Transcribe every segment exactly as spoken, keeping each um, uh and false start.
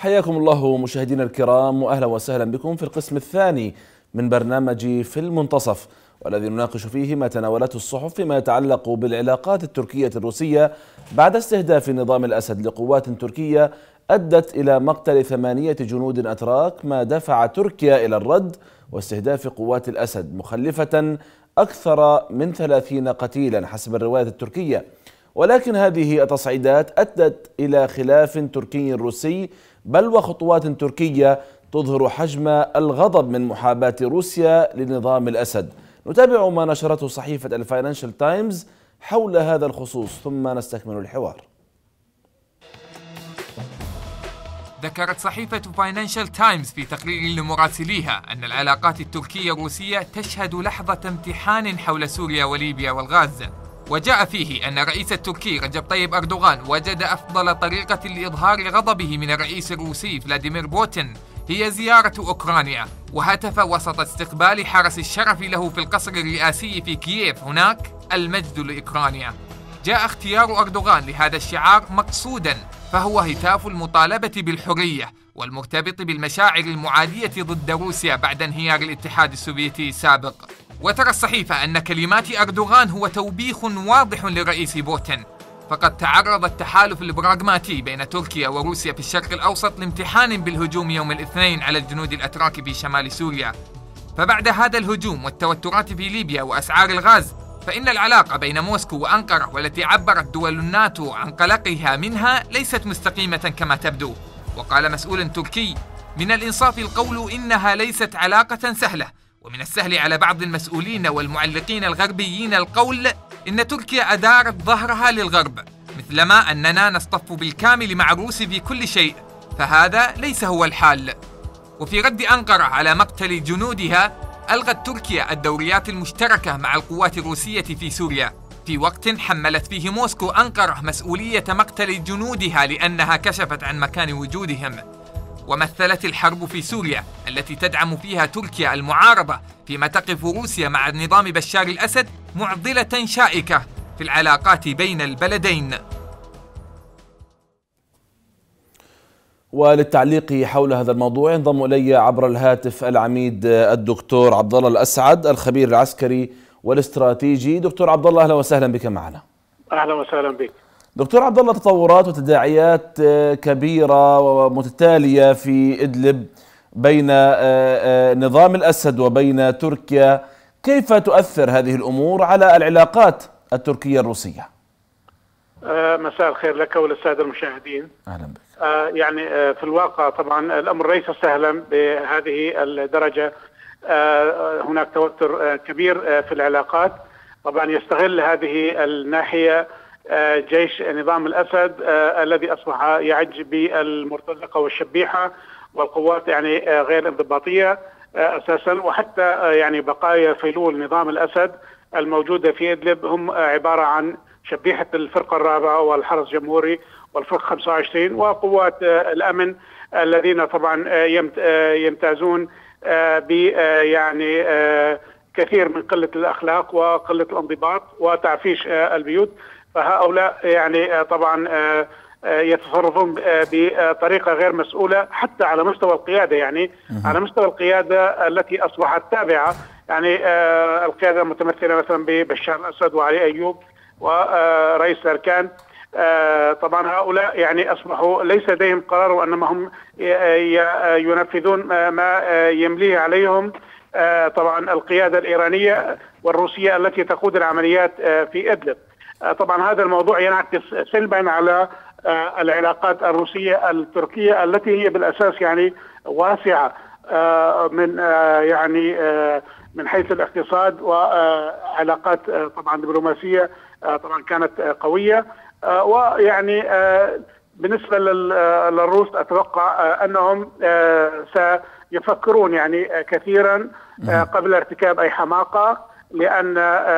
حياكم الله مشاهدينا الكرام، وأهلا وسهلا بكم في القسم الثاني من برنامج في المنتصف، والذي نناقش فيه ما تناولته الصحف فيما يتعلق بالعلاقات التركية الروسية بعد استهداف نظام الأسد لقوات تركية أدت إلى مقتل ثمانية جنود أتراك، ما دفع تركيا إلى الرد واستهداف قوات الأسد، مخلفة أكثر من ثلاثين قتيلا حسب الرواية التركية. ولكن هذه التصعيدات أدت إلى خلاف تركي روسي، بل وخطوات تركية تظهر حجم الغضب من محاباة روسيا لنظام الأسد. نتابع ما نشرته صحيفة الفاينانشال تايمز حول هذا الخصوص ثم نستكمل الحوار. ذكرت صحيفة فاينانشال تايمز في تقرير لمراسليها أن العلاقات التركية الروسية تشهد لحظة امتحان حول سوريا وليبيا والغاز، وجاء فيه أن الرئيس التركي رجب طيب أردوغان وجد أفضل طريقة لإظهار غضبه من الرئيس الروسي فلاديمير بوتين هي زيارة أوكرانيا، وهتف وسط استقبال حرس الشرف له في القصر الرئاسي في كييف هناك: المجد لأوكرانيا. جاء اختيار أردوغان لهذا الشعار مقصودا، فهو هتاف المطالبة بالحرية والمرتبط بالمشاعر المعادية ضد روسيا بعد انهيار الاتحاد السوفيتي السابق. وترى الصحيفة أن كلمات أردوغان هو توبيخ واضح للرئيس بوتين، فقد تعرض التحالف البراغماتي بين تركيا وروسيا في الشرق الأوسط لامتحان بالهجوم يوم الاثنين على الجنود الأتراك في شمال سوريا. فبعد هذا الهجوم والتوترات في ليبيا وأسعار الغاز، فإن العلاقة بين موسكو وأنقرة والتي عبرت دول الناتو عن قلقها منها ليست مستقيمة كما تبدو. وقال مسؤول تركي: من الإنصاف القول إنها ليست علاقة سهلة، ومن السهل على بعض المسؤولين والمعلقين الغربيين القول إن تركيا أدارت ظهرها للغرب، مثلما أننا نصطف بالكامل مع الروس في كل شيء، فهذا ليس هو الحال. وفي رد أنقرة على مقتل جنودها، ألغت تركيا الدوريات المشتركة مع القوات الروسية في سوريا، في وقت حملت فيه موسكو أنقرة مسؤولية مقتل جنودها لأنها كشفت عن مكان وجودهم. ومثلت الحرب في سوريا التي تدعم فيها تركيا المعارضة فيما تقف روسيا مع نظام بشار الأسد معضلة شائكة في العلاقات بين البلدين. وللتعليق حول هذا الموضوع ينضم إلي عبر الهاتف العميد الدكتور عبد الله الأسعد، الخبير العسكري والاستراتيجي. دكتور عبد الله، أهلا وسهلا بك معنا. أهلا وسهلا بك دكتور عبد الله، تطورات وتداعيات كبيرة ومتتالية في إدلب بين نظام الأسد وبين تركيا، كيف تؤثر هذه الأمور على العلاقات التركية الروسية؟ مساء الخير لك وللسادة المشاهدين. أهلا بك. يعني في الواقع طبعا الأمر ليس سهلا بهذه الدرجة، هناك توتر كبير في العلاقات. طبعا يستغل هذه الناحية جيش نظام الأسد الذي أصبح يعج بالمرتزقة والشبيحة والقوات يعني غير انضباطية أساسا، وحتى يعني بقايا فيلول نظام الأسد الموجودة في إدلب هم عبارة عن شبيحة الفرقة الرابعة والحرس الجمهوري والفرقة خمسة وعشرين وقوات الأمن الذين طبعا يمتازون ب يعني كثير من قلة الأخلاق وقلة الانضباط وتعفيش البيوت. فهؤلاء يعني طبعا يتصرفون بطريقة غير مسؤولة حتى على مستوى القيادة، يعني على مستوى القيادة التي أصبحت تابعة، يعني القيادة المتمثلة مثلا ببشار الأسد وعلي أيوب ورئيس الأركان. طبعا هؤلاء يعني أصبحوا ليس لديهم قرار، وإنما هم ينفذون ما يمليه عليهم طبعا القيادة الإيرانية والروسية التي تقود العمليات في إدلب. طبعا هذا الموضوع ينعكس سلبا على العلاقات الروسية التركية التي هي بالأساس يعني واسعة من يعني من حيث الاقتصاد، وعلاقات طبعا دبلوماسية طبعا كانت قوية. ويعني بالنسبة للروس أتوقع أنهم سيفكرون يعني كثيرا قبل ارتكاب أي حماقة، لأن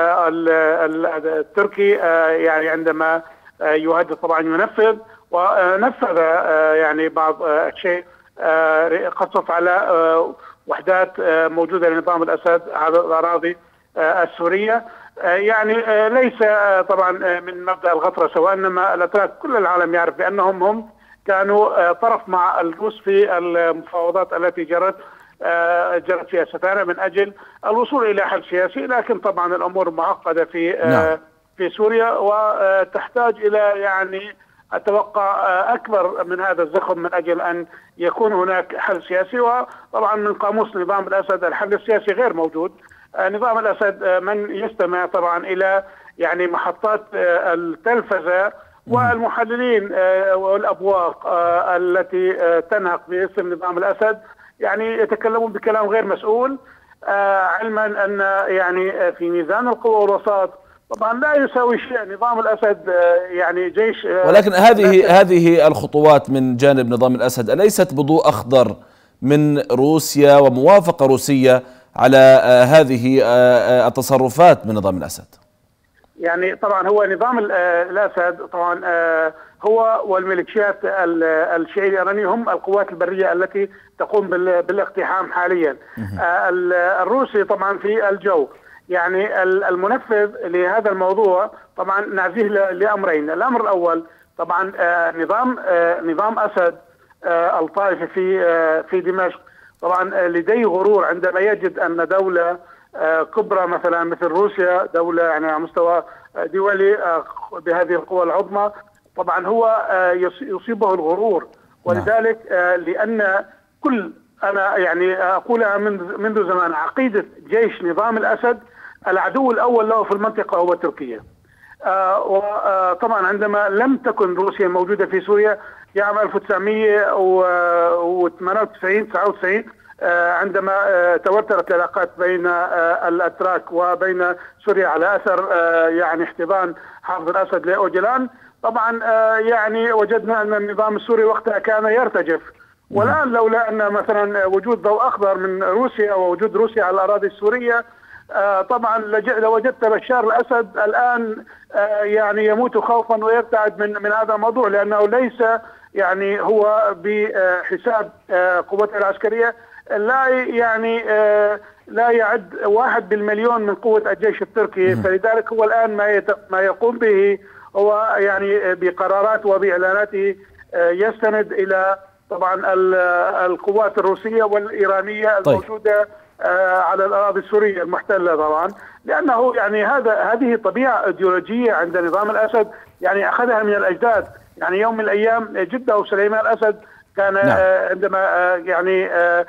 التركي يعني عندما يهدد طبعا ينفذ، ونفذ يعني بعض الشيء، قصف على وحدات موجودة لنظام الأسد على الأراضي السورية. يعني ليس طبعا من مبدأ الغطرسة، وإنما الأتراك كل العالم يعرف بأنهم هم كانوا طرف مع الروس في المفاوضات التي جرت جرت في أستانا من أجل الوصول إلى حل سياسي، لكن طبعا الأمور معقدة في نعم. في سوريا وتحتاج إلى يعني أتوقع أكبر من هذا الزخم من أجل أن يكون هناك حل سياسي. وطبعا من قاموس نظام الأسد الحل السياسي غير موجود. نظام الأسد من يستمع طبعا إلى يعني محطات التلفزة والمحللين والأبواق التي تنهق باسم نظام الأسد يعني يتكلمون بكلام غير مسؤول، علما أن يعني في ميزان القوى والوساط طبعا لا يساوي شيء نظام الأسد يعني جيش. ولكن هذه هذه الخطوات من جانب نظام الأسد أليست بضوء أخضر من روسيا وموافقة روسية على هذه التصرفات من نظام الأسد؟ يعني طبعا هو نظام الأسد طبعا هو والميليشيات الشيعية الإيرانية هم القوات البرية التي تقوم بالاقتحام حاليا. الروسي طبعا في الجو. يعني المنفذ لهذا الموضوع طبعا نعزيه لأمرين. الأمر الأول طبعا نظام نظام أسد الطائفي في في دمشق طبعا لديه غرور عندما يجد أن دولة كبرى مثلا مثل روسيا، دولة يعني على مستوى دولي بهذه القوى العظمى، طبعا هو يصيبه الغرور. ولذلك لأن كل أنا يعني أقولها منذ منذ زمان، عقيدة جيش نظام الأسد العدو الأول له في المنطقة هو تركيا. وطبعا عندما لم تكن روسيا موجودة في سوريا في عام ألف وتسعمئة وثمانية وتسعين تسعة وتسعين عندما توترت العلاقات بين الأتراك وبين سوريا على أثر يعني احتضان حافظ الأسد لأوجلان، طبعا يعني وجدنا أن النظام السوري وقتها كان يرتجف. والآن لولا أن مثلا وجود ضوء أخضر من روسيا ووجود روسيا على الأراضي السورية طبعا لوجدت بشار الأسد الآن يعني يموت خوفا ويرتعد من من هذا الموضوع، لأنه ليس يعني هو بحساب قوته العسكرية لا يعني لا يعد واحد بالمليون من قوة الجيش التركي. فلذلك هو الآن ما ما يقوم به هو يعني بقرارات وبإعلاناته يستند إلى طبعا القوات الروسية والإيرانية الموجودة على الأراضي السورية المحتلة طبعا، لأنه يعني هذا هذه طبيعة إيديولوجية عند نظام الأسد يعني أخذها من الأجداد. يعني يوم من الأيام جده سليمان الأسد كان نعم. عندما يعني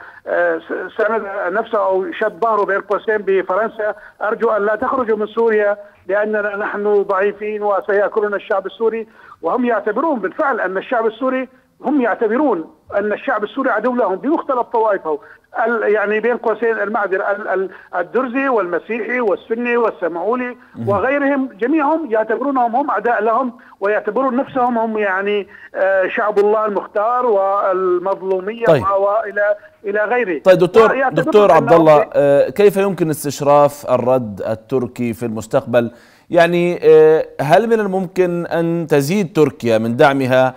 سند نفسه أو شد ظهره بين قوسين بفرنسا، أرجو أن لا تخرجوا من سوريا لأننا نحن ضعيفين وسيأكلنا الشعب السوري. وهم يعتبرون بالفعل أن الشعب السوري هم يعتبرون أن الشعب السوري عدو لهم بمختلف طوائفه، يعني بين قوسين المعذر الدرزي والمسيحي والسني والسمعولي وغيرهم جميعهم يعتبرونهم هم أعداء لهم، ويعتبرون نفسهم هم يعني شعب الله المختار والمظلومية. طيب. وإلى إلى غيره. طيب دكتور دكتور عبد الله، كيف يمكن استشراف الرد التركي في المستقبل؟ يعني هل من الممكن أن تزيد تركيا من دعمها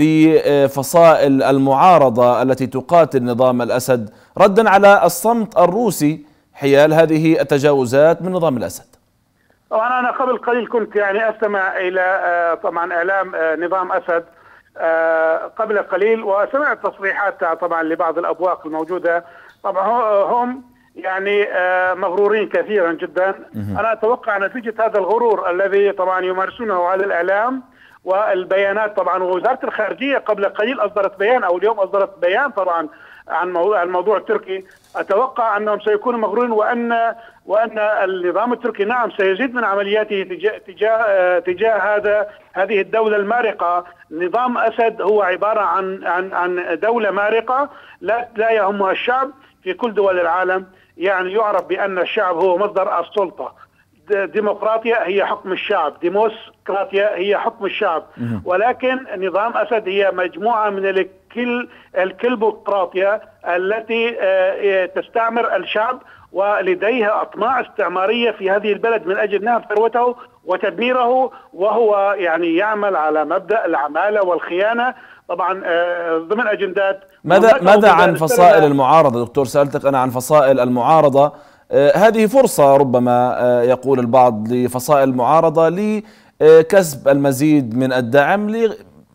لفصائل المعارضة التي تقاتل نظام الأسد ردا على الصمت الروسي حيال هذه التجاوزات من نظام الأسد؟ طبعا أنا قبل قليل كنت يعني أستمع إلى طبعا إعلام نظام أسد قبل قليل، وسمعت تصريحات طبعا لبعض الأبواق الموجودة. طبعا هم يعني مغرورين كثيرا جدا. أنا أتوقع نتيجة هذا الغرور الذي طبعا يمارسونه على الإعلام والبيانات، طبعا وزارة الخارجية قبل قليل أصدرت بيان أو اليوم أصدرت بيان طبعا عن موضوع الموضوع التركي. أتوقع أنهم سيكونوا مغرورين، وأن وأن النظام التركي نعم سيزيد من عملياته تجاه تجاه تجاه هذا هذه الدولة المارقة. نظام أسد هو عبارة عن عن عن دولة مارقة لا لا يهمها الشعب. في كل دول العالم يعني يعرف بأن الشعب هو مصدر السلطة. ديمقراطيا هي حكم الشعب، ديموسقراطيا هي حكم الشعب، ولكن نظام أسد هي مجموعة من الكل الكلبوقراطيا التي تستعمر الشعب ولديها أطماع استعمارية في هذه البلد من أجل نهب ثروته وتدميره، وهو يعني يعمل على مبدأ العمالة والخيانة طبعا ضمن أجندات. ماذا ماذا عن فصائل المعارضة دكتور؟ سألتك أنا عن فصائل المعارضة. هذه فرصة ربما يقول البعض لفصائل المعارضة لكسب المزيد من الدعم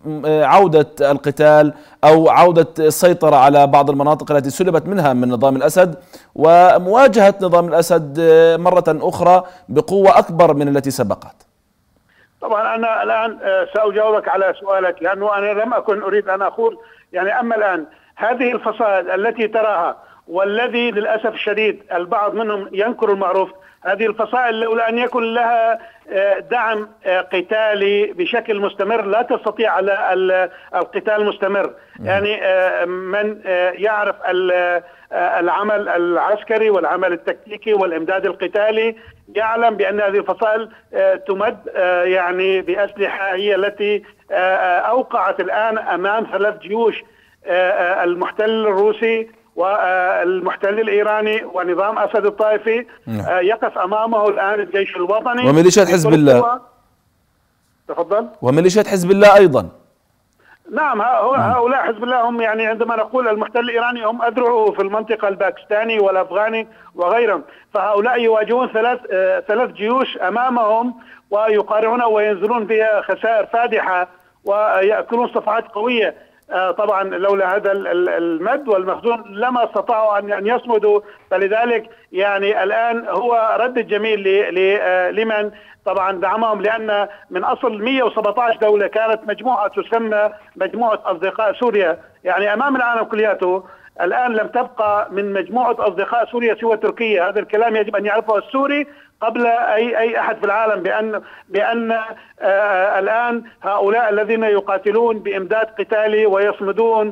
عودة القتال أو عودة السيطرة على بعض المناطق التي سلبت منها من نظام الأسد، ومواجهة نظام الأسد مرة أخرى بقوة أكبر من التي سبقت؟ طبعا أنا الآن سأجاوبك على سؤالك، لأنه أنا لم أكن أريد أن أقول يعني. أما الآن هذه الفصائل التي تراها، والذي للأسف الشديد البعض منهم ينكر المعروف، هذه الفصائل لولا أن يكن لها دعم قتالي بشكل مستمر لا تستطيع على القتال المستمر. يعني من يعرف العمل العسكري والعمل التكتيكي والإمداد القتالي يعلم بأن هذه الفصائل تمد يعني بأسلحة هي التي أوقعت الآن أمام ثلاث جيوش، المحتل الروسي والمحتل الإيراني ونظام أسد الطائفي. يقف أمامه الآن الجيش الوطني وميليشيات حزب الله. تفضل. وميليشيات حزب الله أيضا. نعم، هؤلاء حزب الله هم يعني عندما نقول المحتل الإيراني هم أذرعوا في المنطقة الباكستاني والأفغاني وغيرهم، فهؤلاء يواجهون ثلاث ثلاث جيوش أمامهم ويقارعون وينزلون فيها خسائر فادحة ويأكلون صفحات قوية. طبعا لولا هذا المد والمخزون لما استطاعوا ان يصمدوا، فلذلك يعني الان هو رد الجميل لمن طبعا دعمهم، لان من اصل مئة وسبعة عشر دوله كانت مجموعه تسمى مجموعه اصدقاء سوريا، يعني امام العالم كلياته الان لم تبقى من مجموعه اصدقاء سوريا سوى تركيا. هذا الكلام يجب ان يعرفه السوري قبل اي اي احد في العالم، بان بان آه الان هؤلاء الذين يقاتلون بامداد قتالي ويصمدون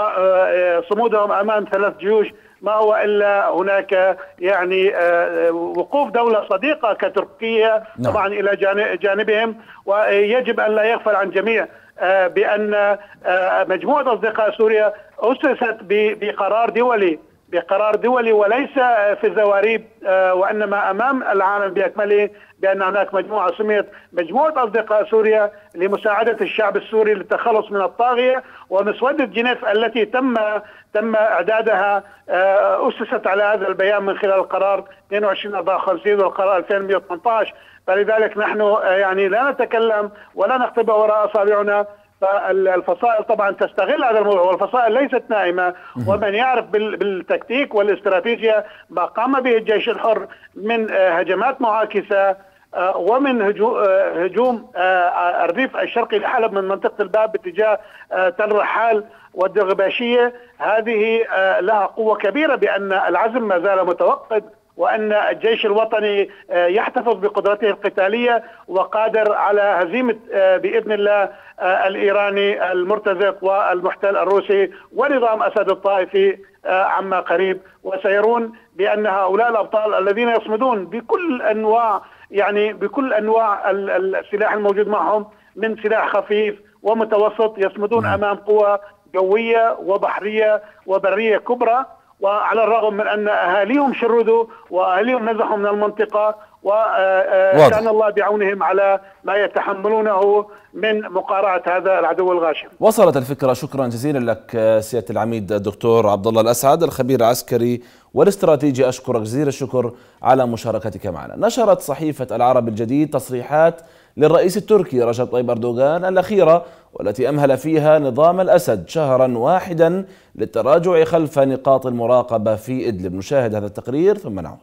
وصمودهم امام ثلاث جيوش ما هو الا هناك يعني آه وقوف دوله صديقه كتركيا طبعا الى جانبهم. ويجب ان لا يغفل عن جميع آه بان آه مجموعه اصدقاء سوريا اسست بقرار دولي بقرار دولي وليس في الزواريب، وإنما أمام العالم بأكمله، بأن هناك مجموعة سميت مجموعة أصدقاء سوريا لمساعدة الشعب السوري للتخلص من الطاغية. ومسودة جنيف التي تم تم إعدادها أسست على هذا البيان من خلال القرار اثنين وعشرين أربعة وخمسين والقرار ألفين ومئة وثمانية عشر. فلذلك نحن يعني لا نتكلم ولا نخطب وراء أصابعنا. فالفصائل طبعا تستغل هذا الموضوع، والفصائل ليست نائمة، ومن يعرف بالتكتيك والاستراتيجية ما قام به الجيش الحر من هجمات معاكسة ومن هجوم الريف الشرقي لحلب من منطقة الباب باتجاه تل رحال والدغباشية، هذه لها قوة كبيرة بأن العزم ما زال متوقد، وأن الجيش الوطني يحتفظ بقدرته القتالية وقادر على هزيمة بإذن الله الإيراني المرتزق والمحتل الروسي ونظام أسد الطائفي عما قريب. وسيرون بأن هؤلاء الأبطال الذين يصمدون بكل أنواع يعني بكل أنواع السلاح الموجود معهم من سلاح خفيف ومتوسط يصمدون أمام قوى جوية وبحرية وبرية كبرى، وعلى الرغم من أن أهاليهم شردوا وأهاليهم نزحوا من المنطقة، وكان الله بعونهم على ما يتحملونه من مقارعة هذا العدو الغاشم. وصلت الفكرة. شكرا جزيلا لك سيادة العميد الدكتور عبد الله الأسعد، الخبير العسكري والاستراتيجي. أشكرك جزيل الشكر على مشاركتك معنا. نشرت صحيفة العرب الجديد تصريحات للرئيس التركي رجب طيب أردوغان الأخيرة، والتي أمهل فيها نظام الأسد شهرا واحدا للتراجع خلف نقاط المراقبة في إدلب. نشاهد هذا التقرير ثم نعود.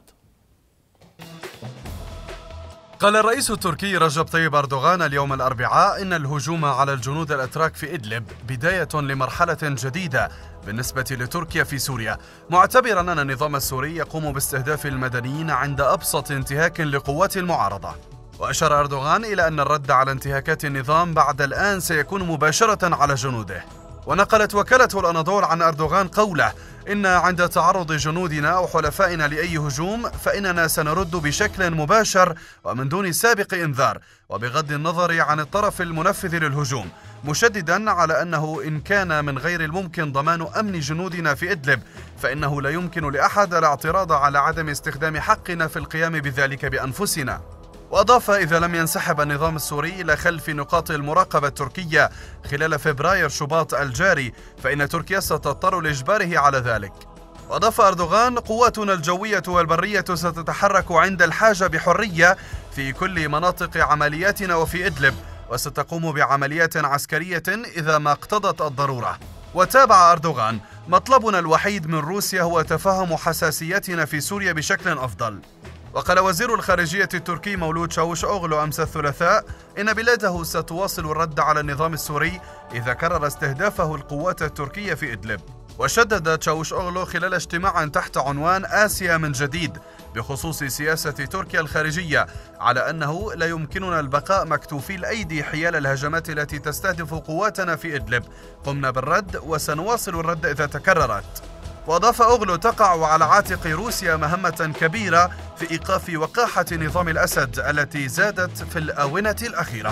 قال الرئيس التركي رجب طيب أردوغان اليوم الأربعاء إن الهجوم على الجنود الأتراك في إدلب بداية لمرحلة جديدة بالنسبة لتركيا في سوريا، معتبرا أن النظام السوري يقوم باستهداف المدنيين عند أبسط انتهاك لقوات المعارضة. وأشار أردوغان إلى أن الرد على انتهاكات النظام بعد الآن سيكون مباشرة على جنوده. ونقلت وكالة الأناضول عن أردوغان قوله: إن عند تعرض جنودنا أو حلفائنا لأي هجوم فإننا سنرد بشكل مباشر ومن دون سابق إنذار وبغض النظر عن الطرف المنفذ للهجوم، مشددا على أنه إن كان من غير الممكن ضمان أمن جنودنا في إدلب فإنه لا يمكن لأحد الاعتراض على عدم استخدام حقنا في القيام بذلك بأنفسنا. وأضاف: إذا لم ينسحب النظام السوري إلى خلف نقاط المراقبة التركية خلال فبراير شباط الجاري فإن تركيا ستضطر لإجباره على ذلك. وأضاف أردوغان: قواتنا الجوية والبرية ستتحرك عند الحاجة بحرية في كل مناطق عملياتنا وفي إدلب، وستقوم بعمليات عسكرية إذا ما اقتضت الضرورة. وتابع أردوغان: مطلبنا الوحيد من روسيا هو تفهم حساسيتنا في سوريا بشكل أفضل. وقال وزير الخارجية التركي مولود شاوش أوغلو أمس الثلاثاء إن بلاده ستواصل الرد على النظام السوري إذا كرر استهدافه القوات التركية في إدلب. وشدد شاوش أوغلو خلال اجتماع تحت عنوان آسيا من جديد بخصوص سياسة تركيا الخارجية على أنه لا يمكننا البقاء مكتوفي الأيدي حيال الهجمات التي تستهدف قواتنا في إدلب. قمنا بالرد وسنواصل الرد إذا تكررت. وأضاف أوغلو: تقع على عاتق روسيا مهمة كبيرة في إيقاف وقاحة نظام الأسد التي زادت في الآونة الأخيرة.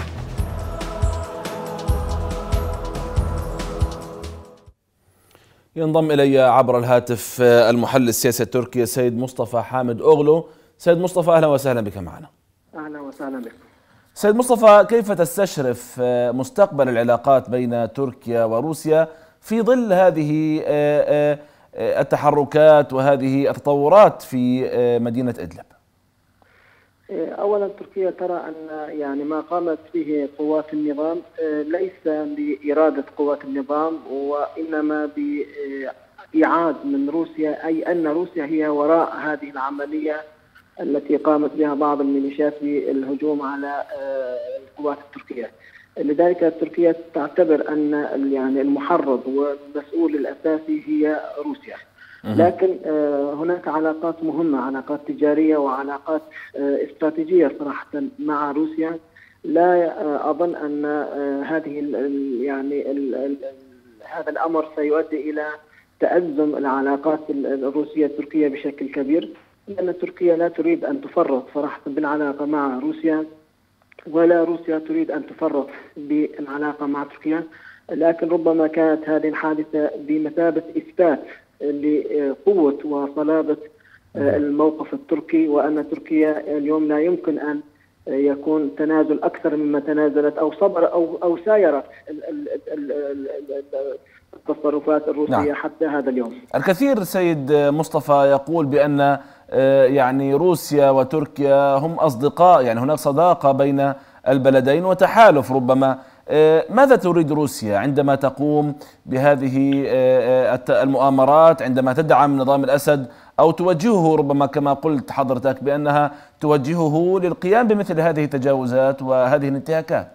ينضم إلي عبر الهاتف المحلل السياسي التركي السيد مصطفى حامد أوغلو. سيد مصطفى، أهلا وسهلا بك معنا. أهلا وسهلا بك. سيد مصطفى، كيف تستشرف مستقبل العلاقات بين تركيا وروسيا في ظل هذه التحركات وهذه التطورات في مدينة إدلب؟ أولا تركيا ترى أن يعني ما قامت به قوات النظام ليس بإرادة قوات النظام، وإنما بإعادة من روسيا، أي أن روسيا هي وراء هذه العملية التي قامت بها بعض الميليشيات بالهجوم على القوات التركية. لذلك تركيا تعتبر أن يعني المحرض والمسؤول الأساسي هي روسيا. لكن هناك علاقات مهمة، علاقات تجارية وعلاقات استراتيجية صراحة مع روسيا. لا أظن أن هذه يعني هذا الأمر سيؤدي إلى تأزم العلاقات الروسية التركية بشكل كبير، لأن تركيا لا تريد أن تفرط صراحة بالعلاقة مع روسيا، ولا روسيا تريد أن تفرط بالعلاقة مع تركيا. لكن ربما كانت هذه الحادثة بمثابة إثبات لقوة وصلابة الموقف التركي، وأن تركيا اليوم لا يمكن أن يكون تنازل أكثر مما تنازلت أو صبر أو أو سايرت التصرفات الروسية نعم. حتى هذا اليوم. الكثير سيد مصطفى يقول بأن يعني روسيا وتركيا هم أصدقاء، يعني هناك صداقة بين البلدين وتحالف ربما. ماذا تريد روسيا عندما تقوم بهذه المؤامرات، عندما تدعم نظام الأسد أو توجهه ربما كما قلت حضرتك بأنها توجهه للقيام بمثل هذه التجاوزات وهذه الانتهاكات؟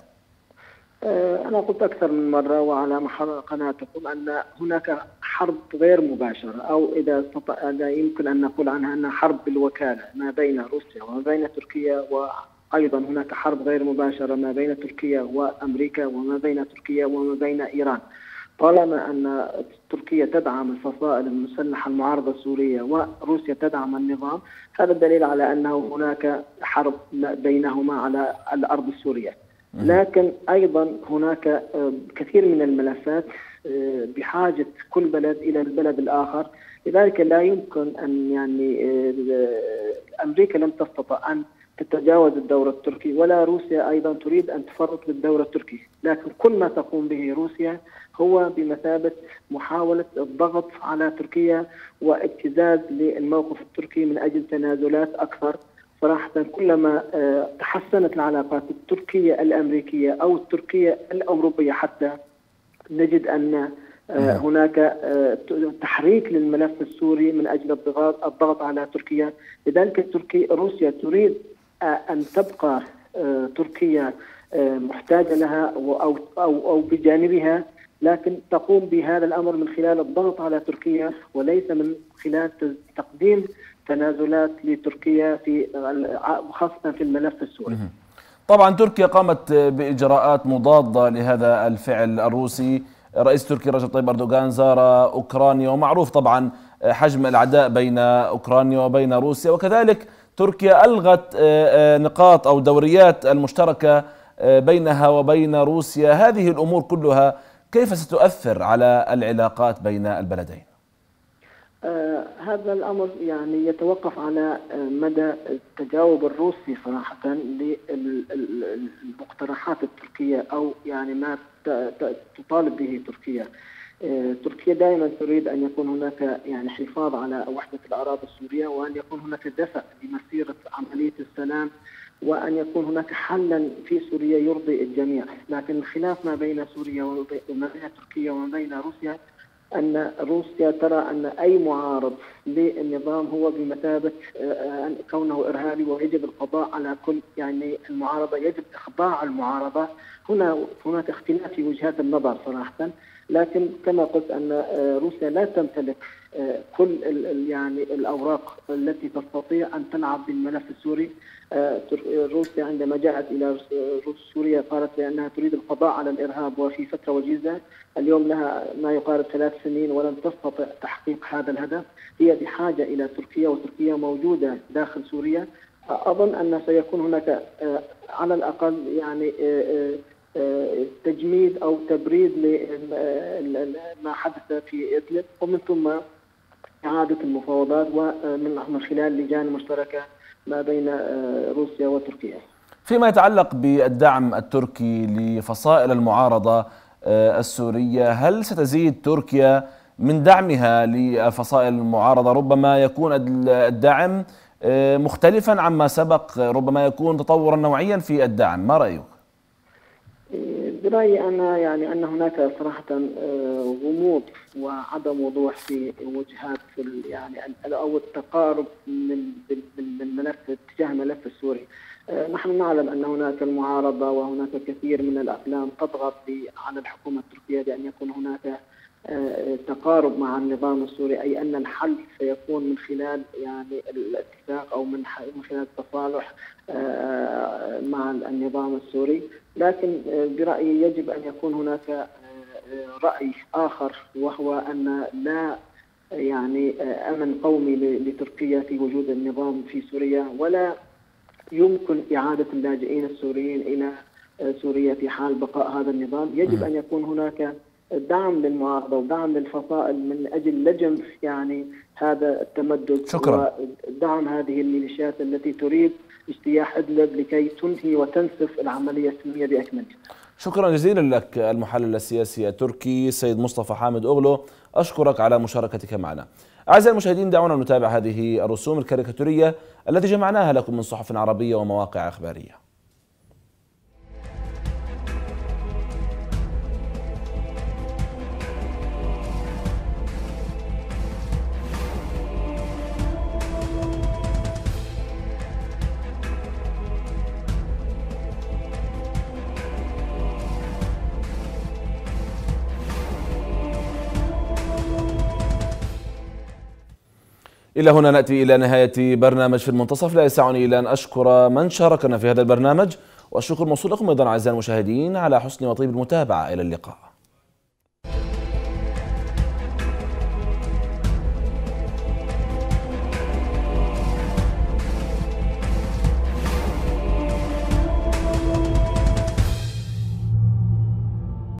أنا قلت أكثر من مرة وعلى محور قناتكم أن هناك حرب غير مباشرة، أو إذا لا يمكن أن نقول عنها أنها حرب بالوكالة ما بين روسيا وما بين تركيا، وأيضا هناك حرب غير مباشرة ما بين تركيا وأمريكا وما بين تركيا وما بين إيران. طالما أن تركيا تدعم الفصائل المسلحة المعارضة السورية وروسيا تدعم النظام، هذا دليل على أنه هناك حرب بينهما على الأرض السورية. لكن أيضا هناك كثير من الملفات بحاجة كل بلد إلى البلد الآخر، لذلك لا يمكن أن يعني أمريكا لم تستطع أن تتجاوز الدور التركي، ولا روسيا أيضا تريد أن تفرط بالدور التركي. لكن كل ما تقوم به روسيا هو بمثابة محاولة الضغط على تركيا وابتزاز للموقف التركي من أجل تنازلات أكثر. صراحة كلما تحسنت العلاقات التركية الأمريكية أو التركية الأوروبية حتى، نجد أن هناك تحريك للملف السوري من أجل الضغط الضغط على تركيا. لذلك تركيا روسيا تريد أن تبقى تركيا محتاجة لها أو أو أو بجانبها، لكن تقوم بهذا الأمر من خلال الضغط على تركيا وليس من خلال تقديم تنازلات لتركيا في خاصة في الملف السوري. طبعا تركيا قامت بإجراءات مضادة لهذا الفعل الروسي. رئيس تركيا رجب طيب أردوغان زار أوكرانيا، ومعروف طبعا حجم العداء بين أوكرانيا وبين روسيا، وكذلك تركيا ألغت نقاط أو دوريات المشتركة بينها وبين روسيا. هذه الأمور كلها كيف ستؤثر على العلاقات بين البلدين؟ آه هذا الأمر يعني يتوقف على مدى التجاوب الروسي صراحة للمقترحات التركية أو يعني ما تطالب به تركيا. آه تركيا دائما تريد أن يكون هناك يعني حفاظ على وحدة الأراضي السورية، وأن يكون هناك دفع لمسيرة عملية السلام وأن يكون هناك حلا في سوريا يرضي الجميع. لكن الخلاف ما بين سوريا وما بين تركيا وما بين روسيا أن روسيا ترى أن أي معارض للنظام هو بمثابة كونه إرهابي ويجب القضاء على كل، يعني المعارضة يجب إخضاع المعارضة. هنا هناك اختلاف في وجهات النظر صراحة، لكن كما قلت أن روسيا لا تمتلك كل يعني الأوراق التي تستطيع أن تلعب بالملف السوري. روسيا عندما جاءت إلى سوريا قالت بأنها تريد القضاء على الإرهاب وفي فترة وجيزة. اليوم لها ما يقارب ثلاث سنين ولم تستطع تحقيق هذا الهدف. هي بحاجة إلى تركيا، وتركيا موجودة داخل سوريا. أظن أن سيكون هناك على الأقل يعني تجميد أو تبريد لما حدث في إدلب، ومن ثم إعادة المفاوضات ومن من خلال لجان مشتركة ما بين روسيا وتركيا. فيما يتعلق بالدعم التركي لفصائل المعارضة السورية، هل ستزيد تركيا من دعمها لفصائل المعارضة؟ ربما يكون الدعم مختلفا عما سبق، ربما يكون تطورا نوعيا في الدعم، ما رأيك؟ برأيي أنا يعني أن هناك صراحة غموض وعدم وضوح في وجهات في يعني أو التقارب من من ملف اتجاه الملف السوري. نحن نعلم أن هناك المعارضة وهناك كثير من الأقلام تضغط على الحكومة التركية بأن يكون هناك تقارب مع النظام السوري، أي أن الحل سيكون من خلال يعني الاتفاق أو من من خلال التصالح مع النظام السوري. لكن برأيي يجب أن يكون هناك رأي آخر، وهو أن لا يعني أمن قومي لتركيا في وجود النظام في سوريا، ولا يمكن إعادة اللاجئين السوريين إلى سوريا في حال بقاء هذا النظام. يجب أن يكون هناك دعم للمعارضة ودعم للفصائل من أجل لجم يعني هذا التمدد. شكرا. ودعم هذه الميليشيات التي تريد اجتياح إدلب لكي تنهي وتنسف العملية السلمية بأكملها. شكرا جزيلا لك المحلل السياسي التركي سيد مصطفى حامد أوغلو، أشكرك على مشاركتك معنا. أعزائي المشاهدين، دعونا نتابع هذه الرسوم الكاريكاتورية التي جمعناها لكم من صحف عربية ومواقع إخبارية. إلى هنا نأتي إلى نهاية برنامج في المنتصف. لا يسعني إلا أن أشكر من شاركنا في هذا البرنامج، والشكر موصول لكم أيضا أعزائي المشاهدين على حسن وطيب المتابعة. إلى اللقاء.